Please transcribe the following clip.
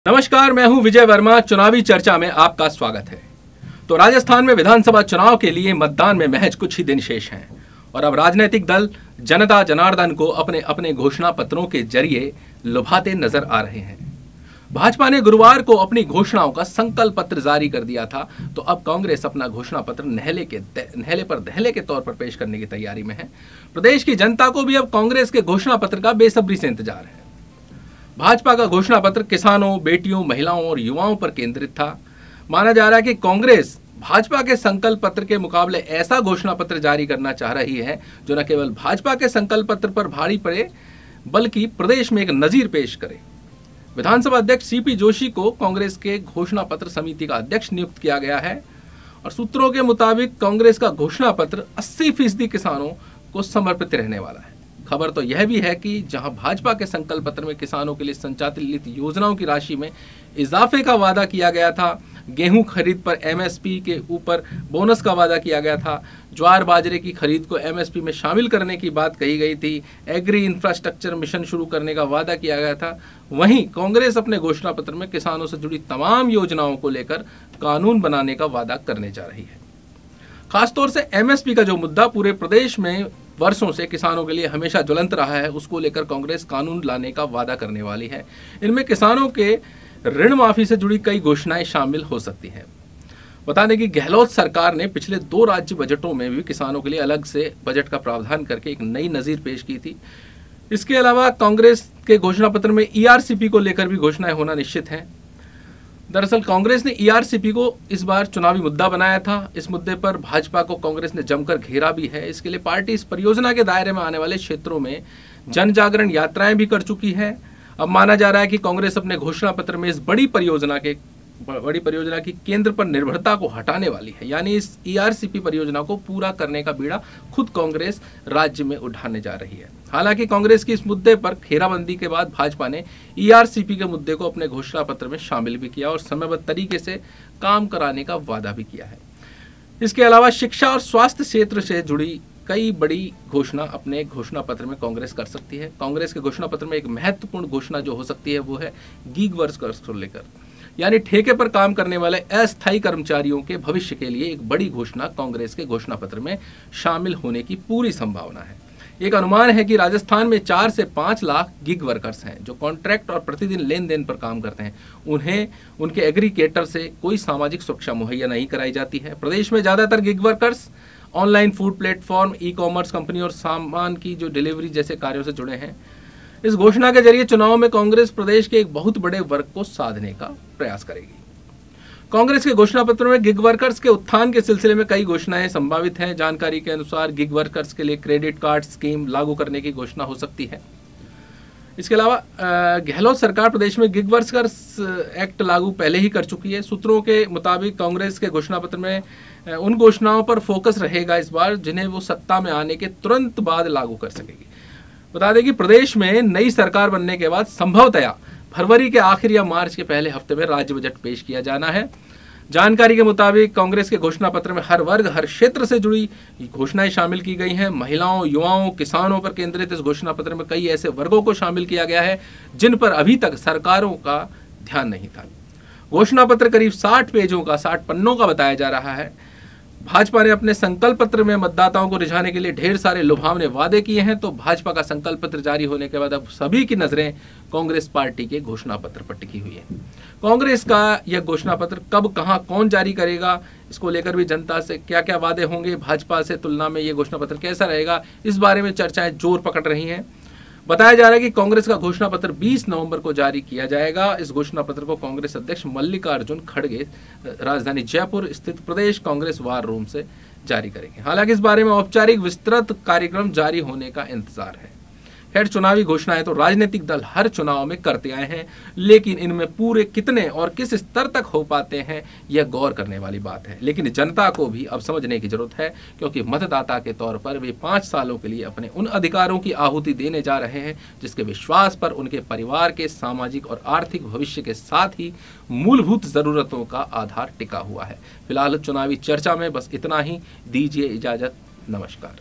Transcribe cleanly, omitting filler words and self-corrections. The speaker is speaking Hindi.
नमस्कार, मैं हूं विजय वर्मा। चुनावी चर्चा में आपका स्वागत है। तो राजस्थान में विधानसभा चुनाव के लिए मतदान में महज कुछ ही दिन शेष हैं और अब राजनीतिक दल जनता जनार्दन को अपने अपने घोषणा पत्रों के जरिए लुभाते नजर आ रहे हैं। भाजपा ने गुरुवार को अपनी घोषणाओं का संकल्प पत्र जारी कर दिया था, तो अब कांग्रेस अपना घोषणा पत्र नहले पर दहले के तौर पर पेश करने की तैयारी में है। प्रदेश की जनता को भी अब कांग्रेस के घोषणा पत्र का बेसब्री से इंतजार है। भाजपा का घोषणा पत्र किसानों, बेटियों, महिलाओं और युवाओं पर केंद्रित था। माना जा रहा है कि कांग्रेस भाजपा के संकल्प पत्र के मुकाबले ऐसा घोषणा पत्र जारी करना चाह रही है जो न केवल भाजपा के संकल्प पत्र पर भारी पड़े बल्कि प्रदेश में एक नजीर पेश करे। विधानसभा अध्यक्ष सीपी जोशी को कांग्रेस के घोषणा पत्र समिति का अध्यक्ष नियुक्त किया गया है और सूत्रों के मुताबिक कांग्रेस का घोषणा पत्र 80% किसानों को समर्पित रहने वाला है। खबर तो यह भी है कि जहां भाजपा के संकल्प पत्र में किसानों के लिए संचालित योजनाओं की राशि में इजाफे का वादा किया गया था, गेहूं खरीद पर एमएसपी के ऊपर बोनस का वादा किया गया था, ज्वार बाजरे की खरीद को एमएसपी में शामिल करने की बात कही गई थी, एग्री इंफ्रास्ट्रक्चर मिशन शुरू करने का वादा किया गया था, वहीं कांग्रेस अपने घोषणा पत्र में किसानों से जुड़ी तमाम योजनाओं को लेकर कानून बनाने का वादा करने जा रही है। खासतौर से एमएसपी का जो मुद्दा पूरे प्रदेश में वर्षों से किसानों के लिए हमेशा ज्वलंत रहा है, उसको लेकर कांग्रेस कानून लाने का वादा करने वाली है। इनमें किसानों के ऋण माफी से जुड़ी कई घोषणाएं शामिल हो सकती हैं। बता दें कि गहलोत सरकार ने पिछले 2 राज्य बजटों में भी किसानों के लिए अलग से बजट का प्रावधान करके एक नई नजीर पेश की थी। इसके अलावा कांग्रेस के घोषणा पत्र में ईआरसीपी को लेकर भी घोषणाएं होना निश्चित है। दरअसल कांग्रेस ने ईआरसीपी को इस बार चुनावी मुद्दा बनाया था। इस मुद्दे पर भाजपा को कांग्रेस ने जमकर घेरा भी है। इसके लिए पार्टी इस परियोजना के दायरे में आने वाले क्षेत्रों में जन जागरण यात्राएं भी कर चुकी है। अब माना जा रहा है कि कांग्रेस अपने घोषणा पत्र में इस बड़ी परियोजना की केंद्र पर निर्भरता को हटाने वाली है, यानी इस ईआरसीपी परियोजना को पूरा करने का बीड़ा खुद कांग्रेस राज्य में उठाने जा रही है। हालांकि कांग्रेस की इस मुद्दे पर घेराबंदी के बाद भाजपा ने ईआरसीपी के मुद्दे को अपने घोषणा पत्र में शामिल भी किया और समयबद्ध तरीके से काम कराने का वादा भी किया है। इसके अलावा शिक्षा और स्वास्थ्य क्षेत्र से जुड़ी कई बड़ी घोषणा अपने घोषणा पत्र में कांग्रेस कर सकती है। कांग्रेस के घोषणा पत्र में एक महत्वपूर्ण घोषणा जो हो सकती है वो है गीग वर्कर्स को लेकर, यानी ठेके पर काम करने वाले अस्थायी कर्मचारियों के भविष्य के लिए एक बड़ी घोषणा कांग्रेस के घोषणा पत्र में शामिल होने की पूरी संभावना है। एक अनुमान है कि राजस्थान में 4 से 5 लाख गिग वर्कर्स हैं जो कॉन्ट्रैक्ट और प्रतिदिन लेन देन पर काम करते हैं। उन्हें उनके एग्रीगेटर से कोई सामाजिक सुरक्षा मुहैया नहीं कराई जाती है। प्रदेश में ज्यादातर gig workers online food platform, e commerce company और सामान की जो डिलीवरी जैसे कार्यों से जुड़े हैं। इस घोषणा के जरिए चुनाव में कांग्रेस प्रदेश के एक बहुत बड़े वर्ग को साधने का प्रयास करेगी। कांग्रेस के घोषणा पत्र में गिग वर्कर्स के उत्थान के सिलसिले में कई घोषणाएं संभावित हैं। जानकारी के अनुसार गिग वर्कर्स के लिए क्रेडिट कार्ड स्कीम लागू करने की घोषणा हो सकती है। इसके अलावा गहलोत सरकार प्रदेश में गिग वर्कर्स एक्ट लागू पहले ही कर चुकी है। सूत्रों के मुताबिक कांग्रेस के घोषणा पत्र में उन घोषणाओं पर फोकस रहेगा इस बार जिन्हें वो सत्ता में आने के तुरंत बाद लागू कर सकेगी। बता दें कि प्रदेश में नई सरकार बनने के बाद संभवतया फरवरी के आखिर या मार्च के पहले हफ्ते में राज्य बजट पेश किया जाना है। जानकारी के मुताबिक कांग्रेस के घोषणा पत्र में हर वर्ग, हर क्षेत्र से जुड़ी घोषणाएं शामिल की गई हैं। महिलाओं, युवाओं, किसानों पर केंद्रित इस घोषणा पत्र में कई ऐसे वर्गों को शामिल किया गया है जिन पर अभी तक सरकारों का ध्यान नहीं था। घोषणा पत्र करीब 60 पेजों का, 60 पन्नों का बताया जा रहा है। भाजपा ने अपने संकल्प पत्र में मतदाताओं को रिझाने के लिए ढेर सारे लुभावने वादे किए हैं, तो भाजपा का संकल्प पत्र जारी होने के बाद अब सभी की नजरें कांग्रेस पार्टी के घोषणा पत्र पर टिकी हुई है। कांग्रेस का यह घोषणा पत्र कब, कहां, कौन जारी करेगा, इसको लेकर भी जनता से क्या क्या वादे होंगे, भाजपा से तुलना में यह घोषणा पत्र कैसा रहेगा, इस बारे में चर्चाएं जोर पकड़ रही हैं। बताया जा रहा है कि कांग्रेस का घोषणा पत्र 20 नवंबर को जारी किया जाएगा। इस घोषणा पत्र को कांग्रेस अध्यक्ष मल्लिकार्जुन खड़गे राजधानी जयपुर स्थित प्रदेश कांग्रेस वार रूम से जारी करेंगे। हालांकि इस बारे में औपचारिक विस्तृत कार्यक्रम जारी होने का इंतजार है। खैर, चुनावी घोषणाएं तो राजनीतिक दल हर चुनाव में करते आए हैं, लेकिन इनमें पूरे कितने और किस स्तर तक हो पाते हैं यह गौर करने वाली बात है। लेकिन जनता को भी अब समझने की जरूरत है, क्योंकि मतदाता के तौर पर वे 5 सालों के लिए अपने उन अधिकारों की आहुति देने जा रहे हैं जिसके विश्वास पर उनके परिवार के सामाजिक और आर्थिक भविष्य के साथ ही मूलभूत जरूरतों का आधार टिका हुआ है। फिलहाल चुनावी चर्चा में बस इतना ही। दीजिए इजाजत। नमस्कार।